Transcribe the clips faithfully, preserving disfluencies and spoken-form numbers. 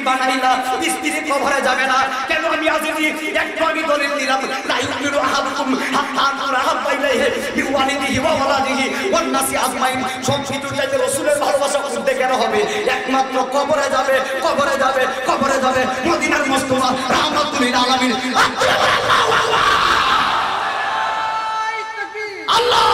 বানাইলা, স্ত্রী কবরে যাবে না কেন? আমি আজিজি একটু আমি দলিল দিলাম, লা ইউমিনু আহাদুকুম হাত্তা আনকুরা হাব্বা ইলাইহি বিওয়ালিদিহি ওয়া ওয়ালাদিহি ওয়ান নাসি আজমাইন। সব কিছুর চাইতে রাসূলের ভালোবাসা উঠতে কেন হবে? একমাত্র কবরে যাবে, কবরে যাবে, কবরে যাবে মদিনার মুস্তাফা রাহমাতুল লিল আলামিন। আল্লাহু আকবার, আল্লাহ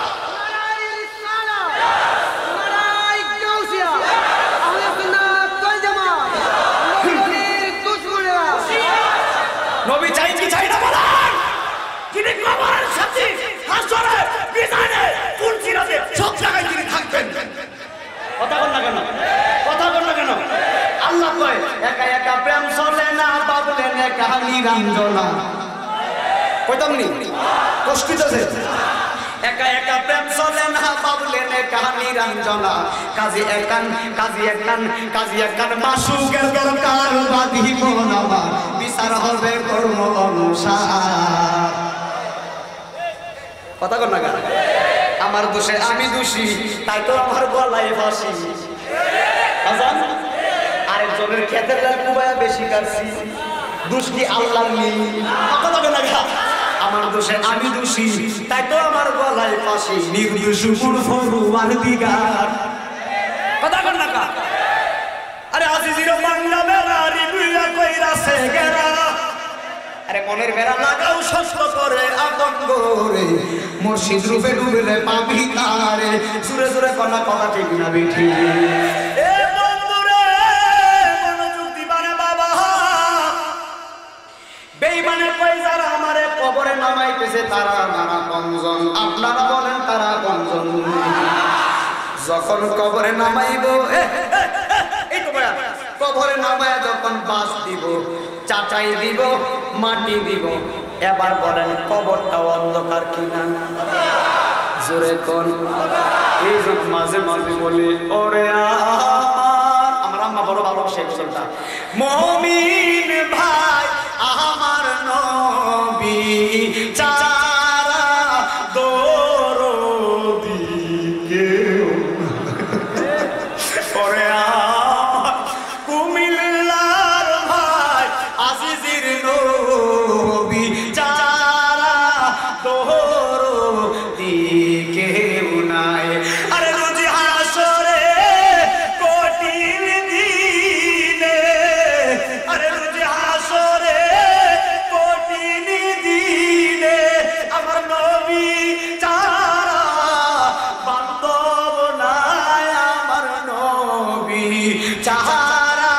নবী চাই কি চাই না বলেন? তিনি কবরের সাথে হাসরে বিজানে কুরসিরাতে সব জায়গায় তিনি থাকবেন। কথা বল না কেন? কথা বল না কেন? আল্লাহ কয় একা একা প্রেম চলে না, বাবলে নে কাহিনী রঞ্জনা। কইতাম নি কষ্ট দিতেছে। একা একা প্রেম চলে না, বাবলে নে কাহিনী রঞ্জনা। কাজী একান কাজী একান কাজী একান মাসুকের দরকার বাঁধিব না, বিচার হবে কর্ম অনুসার। কথা কর না কেন? আমার দোষে আমি দোষী, তাই তো আমার গলায় ফাঁসি। আজান আরেকজনের ক্ষেতের লাল কুবায়া বেশি কাটছি, দোষ কি আল্লাহর নেই? কথা কর না কেন? আমার দোষে আমি দোষী, তাই তো আমার গলায় ফাঁসি। নির্দোষ ফুরফুরার দিগার। কথা কর না কেন? আরে আজিজির বাংলা বেড়া রিবুয়া কইরাছে গেরা। আরে মনের বেড়া লাগাও শস্ত করে আপন করে, মুর্শিদ রূপে ডুবলে পাবি তারে। সুরে সুরে কনা কথা ঠিক না বেঠি। এ বন্ধুরে মনোযোগ দিবা না বাবা, বেঈমানে কই যারা আমারে কবরে নামাইতেছে তারা নানা কনজন। আপনারা বলেন তারা কনজন? যখন কবরে নামাইবো এই তো বয়া, কবরে নামায় যখন বাস দিব, চাচাই দিব, মাটি দিব, এবার বলেন কবরটা অন্ধকার কিনা? জোরে কোন? এই যে মাঝে মাঝে বলি ওরে আমার, আমার আম্মা বড় ভালোবাসে কথা, মুমিন ভাই আমার নবী চারা দরদি কেউ ওরে আমার কুমিল্লার ভাই আজিজির নবী চারা দরদি কেউ নাই। আরে রোজি হাসরে কঠিন দিনে, আরে রোজি হাসরে কঠিন দিনে আমার নবী চারা বান্ধব নাই, আমার নবী চারা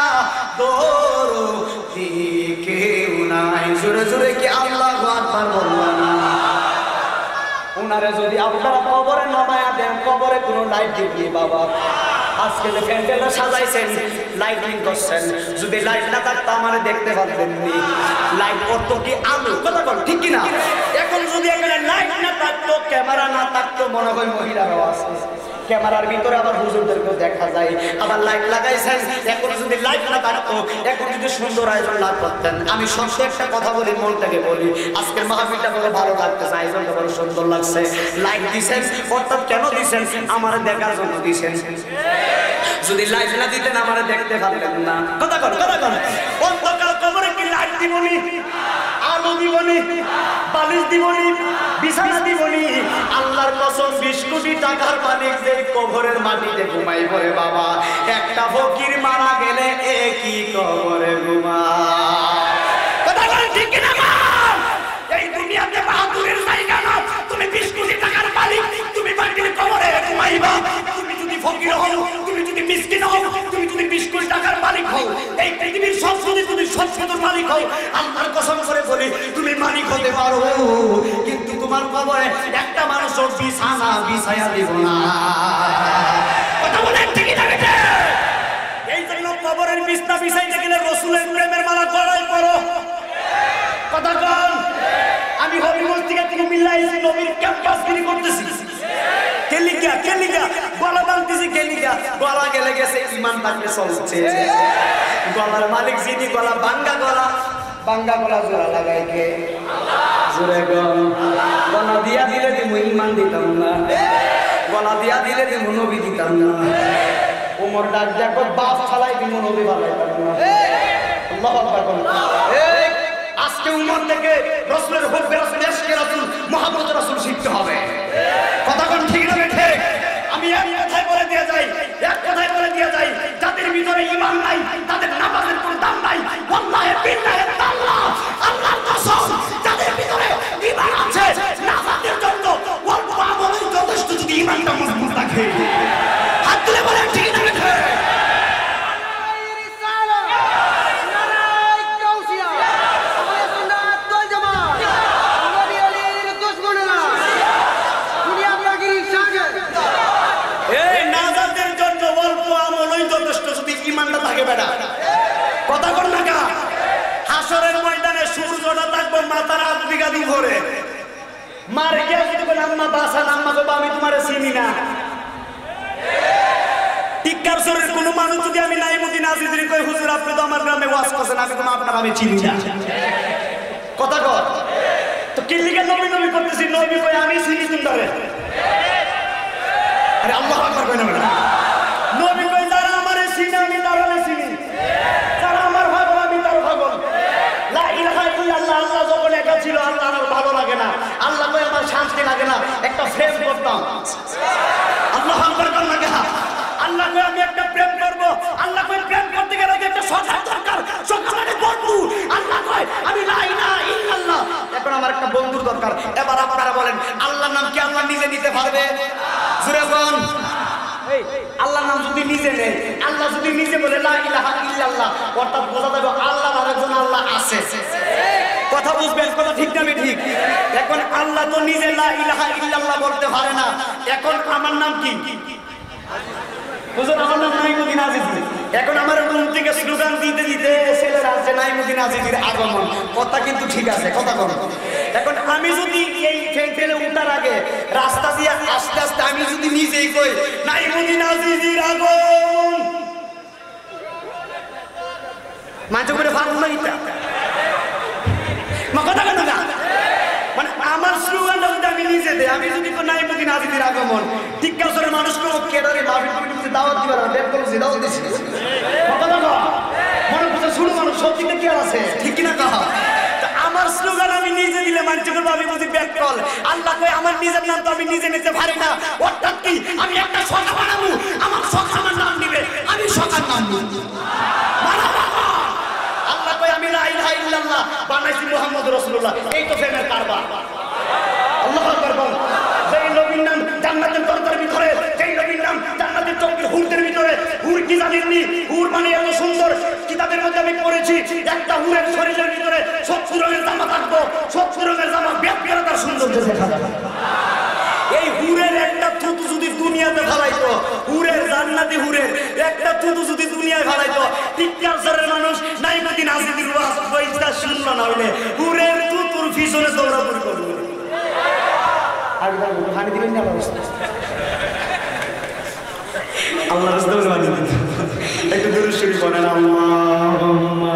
দরদি কেউ নাই। জোরে জোরে কি আল্লাহু আকবার বলবেন না? উনারে যদি আপনারা কবরে নামায়া দেন, কবরে কোনো লাইট দিবি বাবা। আজকে যে প্যান্ডেলটা সাজাইছেন, লাইটিং করছেন, যদি লাইট না থাকতো আমারে দেখতে পারতেন নি। লাইট কত কি আলো, কথা বল ঠিক কি না? এখন যদি এখানে লাইট না থাকতো, ক্যামেরা না থাকতো, মনে হয় মহিলারাও আছে। ক্যামেরার ভিতরে আবার হুজুরদেরকেও দেখা যায়, আবার লাইট লাগাইছেন। এখন যদি লাইট না থাকতো, এখন যদি সুন্দর আয়োজন না করতেন। আমি সবসময় একটা কথা বলি, মন থেকে বলি, আজকের মাহফিলটা বলে ভালো লাগতেছে, আয়োজনটা বড় সুন্দর লাগছে। লাইট দিছেন, অর্থাৎ কেন দিছেন? আমার দেখার জন্য দিছেন। যদি লাইট না দিতেন আমার দেখতে পারতেন না। কথা কর, কথা কর। অন্ধকার কবরে কি লাইট দিবনি, আলো দিবনি, বালিশ দিবনি, বিছানা দিবনি? আল্লাহর কসম বিশ কোটি টাকার মালিক যে কবরের মাটিতে ঘুমাই পড়ে বাবা, একটা ফকির মারা গেলে একই কবরে ঘুমায়। কথা বল ঠিক কি না? এই দুনিয়াতে বাহাদুরের জায়গা না। তুমি বিশ কোটি টাকার মালিক, তুমি মাটির কবরে ঘুমাইবা। তুমি যদি ফকির হও, তুমি যদি মিসকিন হও, তুমি যদি বিশ কোটি টাকার মালিক হও, এই পৃথিবীর সব যদি তুমি সৎপথের মালিক হও, আল্লাহর কসম করে বলি তুমি মালিক হতে পারো, কিন্তু তোমার কবরে একটা মানুষও বিছানা বিছায়া দিব না। কথা বলেন ঠিক না? এই জন্য কবরের বিছনা বিছাইতে গেলে রাসূলের প্রেমের মালা গলায় পরো। কথা বল। আমি হবিগঞ্জ থেকে তুমি মিলাইছি, নবীর ক্যাম্পাসগিরি করতেছি। কেলিগা কেলিগা গলা বাঁধতেছি, কেলিগা গলা গেলে গেছে, ইমান থাকলে চলছে। গলার মালিক যিনি, গলা বাঙ্গা গলা, বাঙ্গা গলা জোড়া লাগাই কে? জোরে গল। গলা দিয়া দিলে তুমি ইমান দিতাম না, গলা দিয়া দিলে তুমি নবী দিতাম না। উমর ডাক দেখো বাপ ফালাই দিব নবী ফালাই আল্লাহু আকবার। এই আজকে উমর থেকে রাসূলের হুব্বে রাসূল ইশকে রাসূল মুহাম্মদ রাসূল শিখতে হবে। কথা কোন ঠিক না বেঠে? আমি এক কথায় বলে দিয়ে যাই, এক কথায় বলে দিয়ে যাই, যাদের ভিতরে ঈমান নাই তাদের নামাজের কোনো দাম নাই। ওয়াল্লাহি বিল্লাহি তাআলা আল্লাহর কসম, যাদের ভিতরে ঈমান আছে নামাজের জন্য অল্প আমলই যথেষ্ট যদি ঈমানটা মজবুত থাকে। হাত তুলে বলেন ঠিক না বেঠে? কথা বল না কা? হাসরের ময়দানে সূর্যটা থাকবে মাথার আধ বিঘা দূর করে। মার গিয়া যদি বলে আম্মা বাসা আম্মা গো আমি তোমারে চিনি না। টিক্কার শরীর কোন মানুষ যদি আমি নাইমুদ্দিন আজিজরি কই হুজুর আপনি তো আমার গ্রামে ওয়াজ করেন, আমি তো আপনার আমি চিনি না। কথা কর তো কিল্লিকে নবী নবী করতেছি, নবী কই আমি চিনি তোমারে। আরে আল্লাহু আকবার কই না বেটা? নবী কই যারা আমারে চিনি আমি তারারে চিনি, যারা আমার পাগল আমি তার পাগল। লা ইলাহা ইল্লাল্লাহ আল্লাহ যখন একা ছিল আল্লাহ আমার ভালো লাগে না, আল্লাহ কই আমার শান্তি লাগে না, একটা প্রেম করতাম। আল্লাহু আকবার কর না কা? আল্লাহ কই আমি একটা প্রেম করব, আল্লাহ কই প্রেম করতে গেলে একটা সকাল দরকার, সকালে বন্ধু। আল্লাহ কই আমি লা ইলাহা ইল্লাল্লাহ, এখন আমার একটা বন্ধুর দরকার। এবার আপনারা বলেন আল্লাহর নাম কি আল্লাহ নিজে নিতে পারবে? জোরে বল। আল্লাহর নাম যদি নিজে নেয়, আল্লাহ যদি নিজে বলে লা ইলাহা ইল্লাল্লাহ, অর্থাৎ বোঝা যাবে আল্লাহর আরেকজন আল্লাহ আছে। কথা বুঝবেন? কথা ঠিক না ঠিক? এখন আল্লাহ তো নিজে লা ইলাহা ইল্লাল্লাহ বলতে পারে না, এখন আমার নাম কি? হুজুর আমার নাম নাইমুদ্দিন আজিজি। এখন আমার রুম থেকে স্লোগান দিতে দিতে ছেলেরা আছে নাইমুদ্দিন আজিজির আগমন। কথা কিন্তু ঠিক আছে, কথা বল। এখন আমি যদি এই ফেলে উঠার আগে রাস্তা দিয়ে আস্তে আস্তে আমি যদি নিজেই কই নাইমুদ্দিন আজিজির আগমন, মাঝে করে ভালো না এটা মা কথা কেন না? মানে আমার স্লোগানটা যদি আমি নিজে দেই, আমি যদি নাইমুদ্দিন আজিজির আগমন, ঠিক কাজের মানুষকে কেদারে মাহফিল কমিটিতে দাওয়াত দিবার না, বের করে দাওয়াত দিছি। কথা বলো মনে করছে শুরু মানুষ সত্যিতে কি আছে, ঠিক কি না? কাহা আমার স্লোগান আমি নিজে দিলে মানুষের ভাবি বুঝি ব্যাক কল। আল্লাহ কই আমার নিজের নাম তো আমি নিজে নিতে পারি না, অর্থাৎ কি আমি একটা সখা বানাবো, আমার সখা আমার নাম দিবে, আমি সখার নাম নিব। আল্লাহ কই আমি লা ইলাহা ইল্লাল্লাহ বানাইছি মুহাম্মদ রাসূলুল্লাহ, এই তো প্রেমের কারবার। আল্লাহু আকবার বল। যেই নবীর নাম জান্নাতের দরজার ভিতরে, যেই নবীর নাম জান্নাতের চৌকির হুরদের ভিতরে, হুর কি জানেননি? হুর মানে এত সুন্দর, কিতাবের মধ্যে আমি পড়েছি একটা হুরের শরীরের ভিতরে সত্তর রঙের জামা থাকবো, সত্তর রঙের জামা ব্যাপ করে তার সৌন্দর্য দেখা যাবে। এই হুরের একটা থুতু যদি দুনিয়াতে ফেলাইতো, হুরের জান্নাতি হুরের একটা থুতু যদি দুনিয়ায় ফেলাইতো, টিককারসরের মানুষ নাইমুদ্দিন আজিজির ওয়াজ কইতা শুনলো না হইলে হুরের থুতুর পিছনে দৌড়াদৌড়ি করবে। পানি দিবেন না আল্লাহ রাস্তায় পানি দিন। একটু দরুদ শরীফ পড়েন আল্লাহুম্মা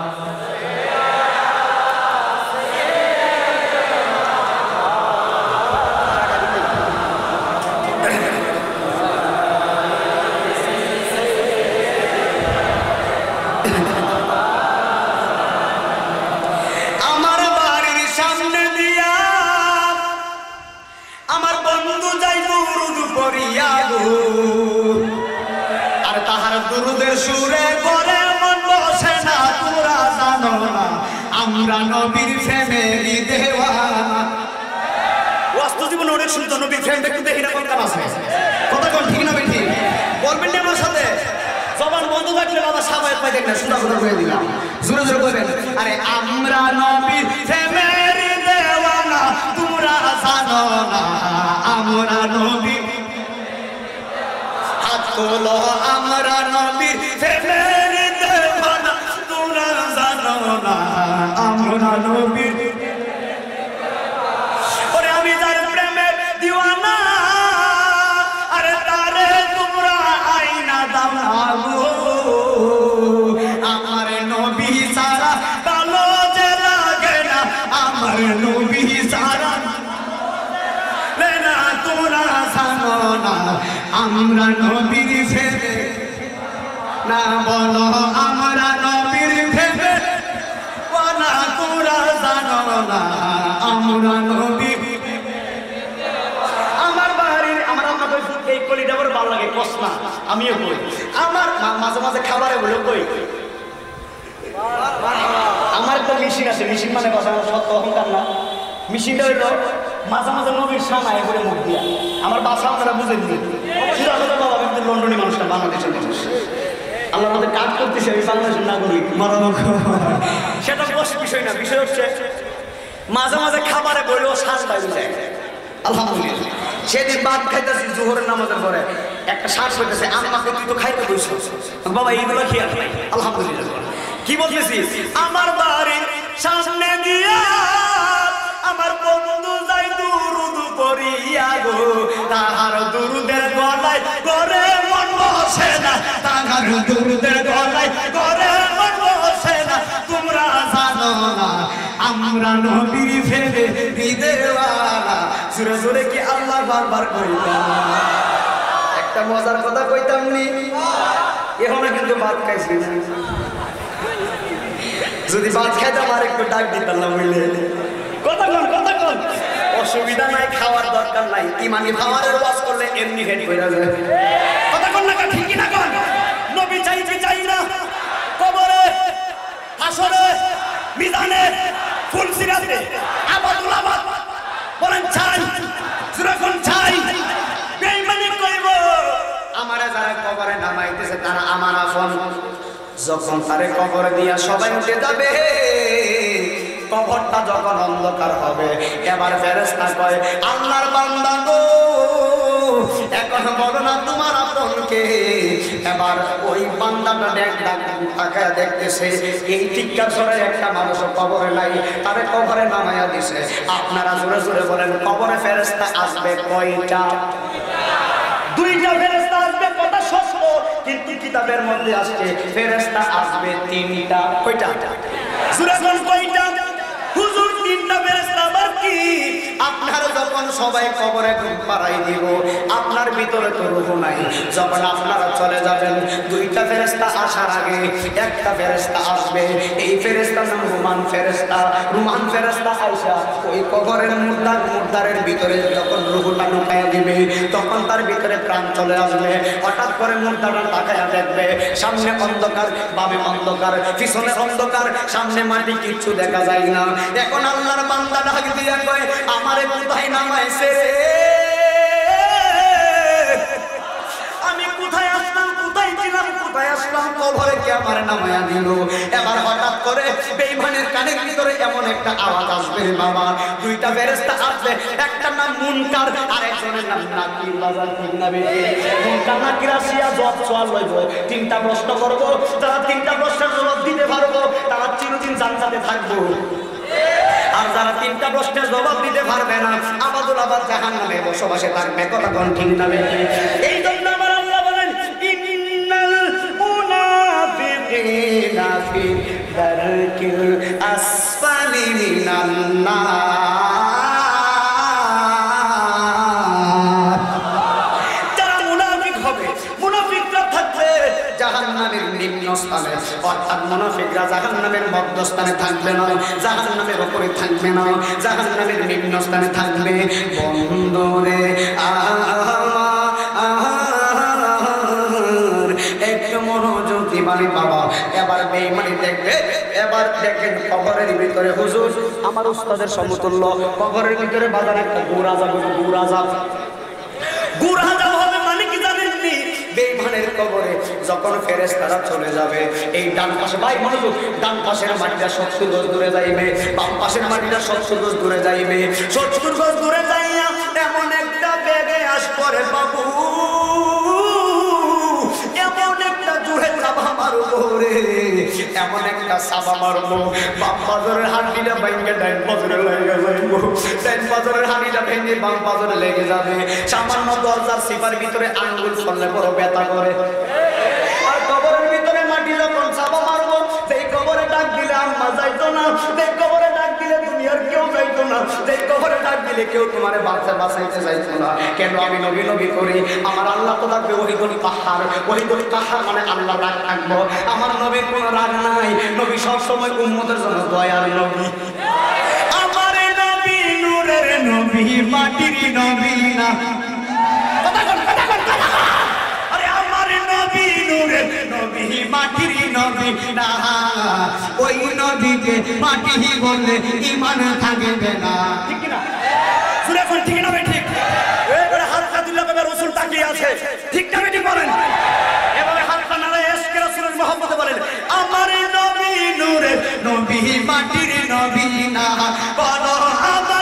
আর তাহার দুরুদের সুরে পরে মন বসে না, তোমরা জানো না আমরা নবীর ফ্যামিলি দেওয়ানা। বাস্তব জীবনে অনেক শুনতো নবীর ফ্যামিলি, একটু দেখি না কোন কাম আছে। কথা কোন ঠিক না বেঠি? বলবেন না আমার সাথে? জবান বন্ধ থাকলে বাবা সাবাই পাই দেখ না, সুন্দর সুন্দর করে দিলাম, জোরে জোরে বলবেন আরে আমরা নবীর ফ্যামিলি দেওয়ানা, তোমরা জানো না আমরা নবীর বলো আমরা নবীর ফ্যামিলি দেওয়ানা, তোমরা জানো না আমরা নবীর। ওরে আমি তার প্রেমের দিওয়ানা, আরে তারে তোমরা আইনা দাও না গো, আমার নবী সারা ভালো যে লাগে না, আমার নবী সারা না, তোমরা জানো না আমরা নবীর ফেরে না বলো আমরা নবীর প্রেমে ওয়ালা তোরা জানো না আমরা নবী আমার বাড়ির আমার আম্মা কই এই কলিটা বড় ভালো লাগে কসনা আমিও কই আমার মাঝে মাঝে খাবারে বলে কই আমার তো মেশিন আছে মেশিন মানে কথা সত্য অহংকার না মেশিনটা হইল মাঝে মাঝে নবীর সামায় করে মুখ দিয়া আমার বাসা আপনারা বুঝে দিন শুধু আমাদের বাবা কিন্তু লন্ডনী মানুষটা বাংলাদেশের মানুষ আল্লাহ আমাদের কাজ করতেছে আমি বাংলাদেশের নাগরিক সেটা বড় বিষয় না বিষয় হচ্ছে মাঝে মাঝে খাবারে বইলেও শ্বাস বাইরে যায় আলহামদুলিল্লাহ সেদিন ভাত খাইতেছি জোহরের নামাজের পরে একটা শ্বাস হইতেছে আমাকে তুই তো খাইতে বইছো বাবা এইগুলো খেয়াল নাই আলহামদুলিল্লাহ কি বলতেছি আমার বাড়ির সামনে দিয়া আমার বন্ধু যাই দুরুদ পড়িয়া গো তাহার দুরুদের গলায় করে মন বসে না তাহার দুরুদের গলায় করে মন বসে না তোমরা জানো না আমরা নবীর ফেলে দিদেওয়ালা জোরে জোরে কি আল্লাহ বারবার কইতাম একটা মজার কথা কইতাম নি এখন কিন্তু ভাত খাইছি যদি ভাত খাইতাম আর একটু ডাক দিতাম না বুঝলে কথা কোন কথা কোন অসুবিধা নাই খাওয়ার দরকার নাই ইমানি খাওয়ারের ওয়াজ করলে এমনি হেড হয়ে যাবে কথা কোন না ঠিক না কোন নবী চাইতে চাই না কবরে হাসরে মিজানে ফুলসিরাতে আবাদুল আবাদ বলেন চাই যখন চাই বেঈমানি কইব আমারে যারা কবরে নামাইতেছে তারা আমার আপন যখন তারে কবরে দিয়া সবাই উঠে যাবে কবরটা যখন অন্ধকার হবে এবার ফেরেশতা কয় আল্লাহর বান্দা গো এখন বলো না তোমার আপনকে এবার ওই বান্দাটা দেখ ডাক তাকায় দেখতেছে এই টিক্কার সরে একটা মানুষ কবরে নাই তারে কবরে নামায়া দিছে আপনারা জোরে জোরে বলেন কবরে ফেরেশতা আসবে কয়টা দুইটা ফেরেশতা আসবে কথা সত্য কিন্তু কিতাবের মধ্যে আসছে ফেরেশতা আসবে তিনটা কয়টা জোরে বলেন কয়টা হুজুর তিনটা ফেরেশতা আবার কি আপনার যখন সবাই কবরে ঘুম পাড়াই দিব আপনার ভিতরে তো রূহ নাই যখন আপনারা চলে যাবেন দুইটা ফেরেশতা আসার আগে একটা ফেরেশতা আসবে এই ফেরেশতার নাম রুমান ফেরেশতা রুমান ফেরেশতা আইসা ওই কবরের মুর্দার মুর্দারের ভিতরে যখন রূহটা ঢুকায়া দিবে তখন তার ভিতরে প্রাণ চলে আসবে হঠাৎ করে মুর্দাটা তাকায়া দেখবে সামনে অন্ধকার বামে অন্ধকার পিছনে অন্ধকার সামনে মাটি কিচ্ছু দেখা যায় না এখন আল্লাহর বান্দা ডাক দিয়া কয় আমারে কোথায় নামাইছে রে আমি কোথায় আসলাম কোথায় ছিলাম কোথায় আসলাম কবরে কে আমারে নামায়া দিল এবার হঠাৎ করে বেঈমানের কানের ভিতরে এমন একটা আওয়াজ আসবে বাবা দুইটা ফেরেশতা আসবে একটা নাম মুনকার আর একজনের নাম নাকির বাজার ঠিক না বে মুনকার নাকির আসিয়া জবাব সওয়াল লইব তিনটা প্রশ্ন করব যারা তিনটা প্রশ্নের জবাব দিতে পারবো তারা চিরদিন জান্নাতে থাকবো আর যারা তিনটা প্রশ্নের জবাব দিতে পারবে না আবাদুল আবাদ জাহান্নামে বসবাসে থাকবে কথা কোন ঠিক না এই জন্য আমার আল্লাহ বলেন ইন্নাল মুনাফিকিনা ফি দারকিল আসফালি মিনান নার যারা মুনাফিক হবে মুনাফিকরা থাকবে জাহান্নামের নিম্ন স্থানে অর্থাৎ মুনাফিকরা জাহান্নামের মধ্যস্থানে থাকবে না জাহান্নামের উপরে থাকবে না জাহান্নামের নিম্ন স্থানে থাকবে বন্ধুরে একটু মনোযোগ দিবানি বাবা এবার বেঈমানি দেখবে এবার দেখেন কবরের ভিতরে হুজুর আমার উস্তাদের সমতুল্য কবরের ভিতরে বাজার একটা গুড়া যাবে গুড়া যাবে গুড়া যাবে হবে মানে কি জানেননি বেঈমানের কবরে যখন ফেরেশতারা চলে যাবে এই ডান পাশে ভাই মনোযোগ ডান পাশের মাটিটা সত্তর গজ দূরে যাইবে বাম পাশের মাটিটা সত্তর গজ দূরে যাইবে সত্তর গজ দূরে যাইয়া এমন একটা বেগে আসপরে বাবু এমন একটা জোরে চাপা মারবো রে এমন একটা চাপা মারবো বাম পাজরের হাঁটিটা ভেঙে ডাইন পাজরে লেগে যাইব ডাইন পাজরের হাঁটিটা ভেঙে বাম পাজরে লেগে যাবে সামান্য দরজার সিপার ভিতরে আঙ্গুল ফললে বড় ব্যথা করে আর কবরের ভিতরে মাটি যখন চাপা মারবো সেই কবরে ডাক দিলে আম্মা যাইতো না সেই কবরে ডাক দিলে দুনিয়ার কেউ যাইতো না সেই কবরে ডাক দিলে কেউ তোমার বাচ্চা বাঁচাইতে চাইছে না কেন আমি নবী নবী করি আমার আল্লাহ তো থাকবে ওহিদুল কাহার ওহিদুল কাহার মানে আল্লাহ রাগ থাকবো আমার নবীর কোনো রাগ নাই নবী সবসময় উম্মতের জন্য দয়ার নবী আমার নবী নূরের নবী মাটির নবী না কথা বল কথা বল কথা বল আরে আমার নবী নূরের নবী মাটির নবী না ওই নবীকে মাটি বললে ঈমান থাকবে না ঠিক কি না সুরে কোন ঠিক না ভাই ঠিক এবারে হাতটা দিলে কবে রাসূল তাকিয়ে আছে ঠিক না ঠিক বলেন এবারে হাতটা নাড়ে ইশকে রাসূলের মোহাম্মদ বলেন আমার নবী নূরের নবী মাটির নবী না বলো আমার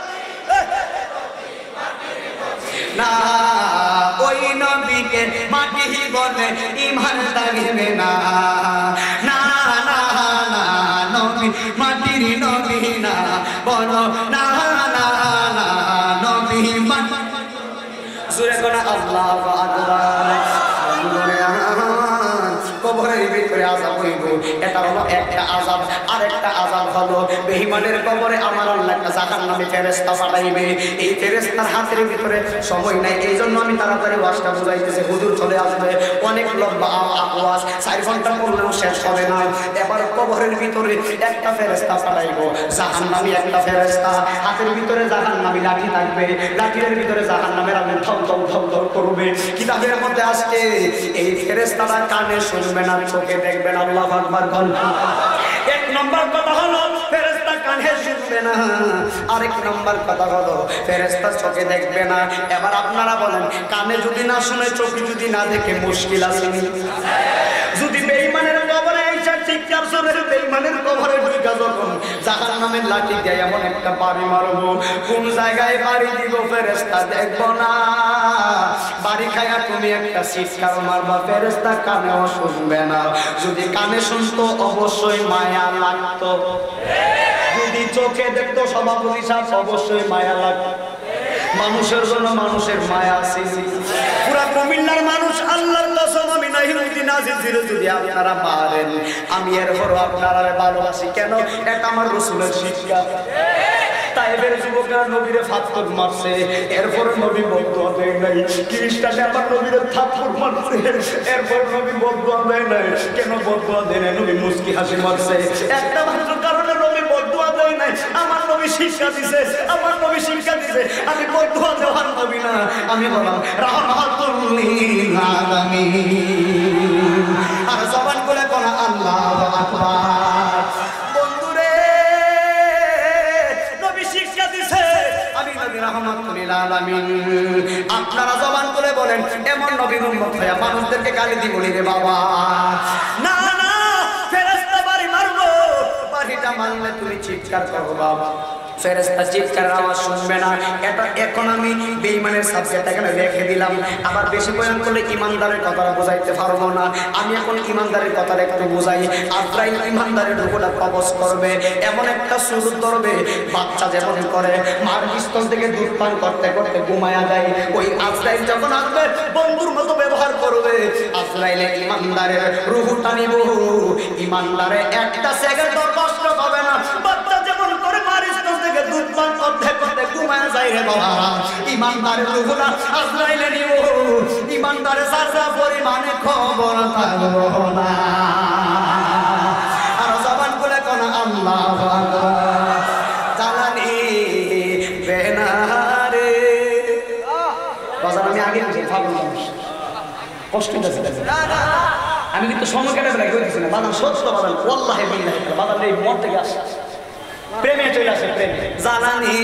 না ওই নবীকে মাটি বলে ঈমান থাকবে না না না না নবী মাটির নবী না বলো না না না নবী মাটি জোরে কোন আল্লাহু আকবার কবরের ভিতরে আযাব হইব এটা হলো একটা আযাব আর একটা আযাব হলো বেঈমানের কবরে আমার আল্লাহ একটা জাহান্নামী ফেরেশতা পাঠাইবে এই ফেরেশতার হাতের ভিতরে সময় নাই এইজন্য আমি তাড়াতাড়ি ওয়াজটা বুঝাইতেছি হুজুর চলে আসবে অনেক লম্বা ওয়াজ চার ঘন্টা পড়লেও শেষ হবে না এবার কবরের ভিতরে একটা ফেরেশতা পাঠাইবো জাহান্নামী একটা ফেরেশতা হাতের ভিতরে জাহান্নামী লাঠি থাকবে লাঠির ভিতরে জাহান্নামের আগুন ধম ধম ধম ধম করবে কিতাবের মধ্যে আসছে এই ফেরেশতারা কানে শুনবে না চোখে দেখবে না আল্লাহু আকবার বল এক নম্বর কথা হলো ফেরেশতা কানে শুনবে না আরেক নম্বর কথা হলো ফেরেশতা চোখে দেখবে না এবার আপনারা বলেন কানে যদি না শুনে চোখে যদি না দেখে মুশকিল আছে যদি বেঈমানের কবরে এসে চিৎকার শুনে বেঈমানের কবরে ঢুকে যখন জাহান্নামের লাঠি দিয়ে এমন একটা বাড়ি মারবো কোন জায়গায় বাড়ি দিব ফেরেশতা দেখবো না বাড়ি খায়া তুমি একটা চিৎকার মারবা ফেরেশতা কানেও শুনবে না যদি কানে শুনতো অবশ্যই মায়া লাগতো যদি চোখে দেখতো সভাপতি সাহেব অবশ্যই মায়া লাগতো মানুষের জন্য মানুষের মায়া আছে পুরা কুমিল্লার মানুষ আল্লাহর কসম আমি নাহিমুদ্দি নাজির জিরে যদি আপনারা পারেন আমি এরপরও আপনারা ভালোবাসি কেন এটা আমার রাসূলের শিক্ষা তাইবের যুবকরা নবীরে ফাতর মারছে এরপর নবী বদদুয়া দেয় নাই খ্রিস্টানে আবার নবীরে থাপ্পড় মারছে এরপর নবী বদদুয়া দেয় নাই কেন বদদুয়া দেয় নাই নবী মুস্কি হাসি মারছে একটা মাত্র কারণে নবী বদদুয়া দেয় নাই আমার নবী শিক্ষা দিছে আমার নবী শিক্ষা দিছে আমি বদদুয়া দেওয়ার নবী না আমি বললাম রাহমাতুল লিল আলামিন আর জবান করে কোন আল্লাহু আকবার বন্ধুরে নবী শিক্ষা দিছে আমি নবী রাহমাতুল লিল আলামিন আপনারা জবান করে বলেন এমন নবীর উম্মত হয়ে মানুষদেরকে গালি দিব রে বাবা না না ফেরেশতা বাড়ি মারবো বাড়িটা মারলে তুমি চিৎকার করো বাবা ফেরেশতা চিৎকারের আওয়াজ শুনবে না এটা এখন আমি বেঈমানের সাবজেক্ট এখানে রেখে দিলাম আবার বেশি বয়ান করলে ইমানদারের কথাটা বোঝাইতে পারবো না আমি এখন ইমানদারের কথাটা একটু বোঝাই আজরাইল ইমানদারের রূপটা কবজ করবে এমন একটা সুরত ধরবে বাচ্চা যেমন করে মার স্তন থেকে দুধ পান করতে করতে ঘুমায়া যায় ওই আজরাইল যখন আসবে বন্ধুর মতো ব্যবহার করবে আজরাইলে ইমানদারের রূহটা নিব ইমানদারে একটা সেকেন্ড কষ্ট হবে না বাচ্চা যেমন করে মার স্তন থেকে দুধ পান করতে করতে ঘুমায়া যায় রে বাবা ইমানদারের রূহটা আজরাইলে নিব ইমানদারের সাজা পরিমাণে খবর থাকবো না আর জবান খুলে কোন আল্লাহু আকবার জালানি বেনারে বাজার আমি আগে বুঝি ফাগুন কষ্ট হচ্ছে না না আমি কিন্তু সময় কেটে ফেলাই কইছি না বাজার সত্য বাজার ওয়াল্লাহি বিল্লাহি বাজার এই মন থেকে আসে প্রেমে চলে আসে প্রেম জালানি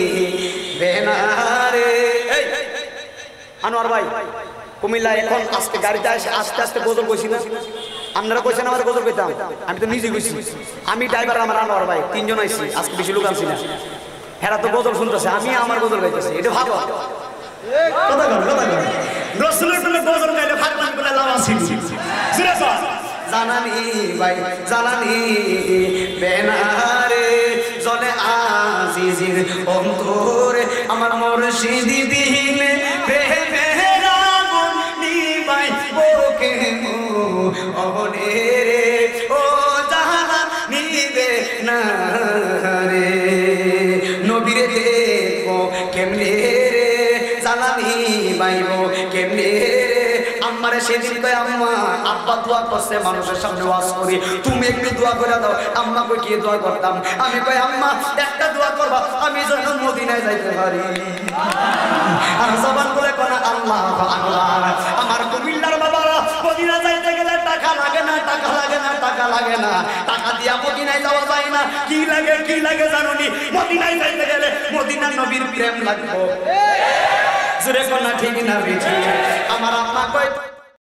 বেনারে এই আনোয়ার ভাই কুমিল্লা এখন আজকে গাড়িতে আসে আস্তে আস্তে গজল কইছি না আপনারা কইছেন আমার গজল কইতাম আমি তো নিজে কইছি আমি ড্রাইভার আমার আনোয়ার ভাই তিনজন আইছি আজকে বেশি লোক আনছি না হেরা তো গজল শুনতেছে আমি আমার গজল গাইতেছি এটা ভালো কথা কথা কথা রাসূলের প্রেমে গজল গাইলে ফারমান বলে লাভ আছে জুরে পা জানানি ভাই জানানি বেনারে জলে আজিজির অন্তরে আমার মুর্শিদি দিলে প্রেমের আগুন নিবাই ওকে ওনে রে ও জাহান নিবে না রে নবীরে কেমনে রে জালানি বাইব কেমনে রে আম্মারে সেদিন কয় আম্মা আব্বা দোয়া করছে মানুষের সামনে ওয়াজ করি তুমি একটু দোয়া করে দাও আম্মা কই কি দোয়া করতাম আমি কই আম্মা একটা দোয়া করবা আমি যেন মদিনায় যাইতে পারি আর জবান বলে কোন আল্লাহ আল্লাহ আমার কুমিল্লার বাবারা মদিনা যাইতে গেলে টাকা লাগে না টাকা লাগে না টাকা লাগে না টাকা দিয়া মদিনায় যাওয়া যায় না কি লাগে কি লাগে জানোনি মদিনায় যাইতে গেলে মদিনার নবীর প্রেম লাগবে জোরে কোন ঠিক না বেঠি আমার আম্মা কয়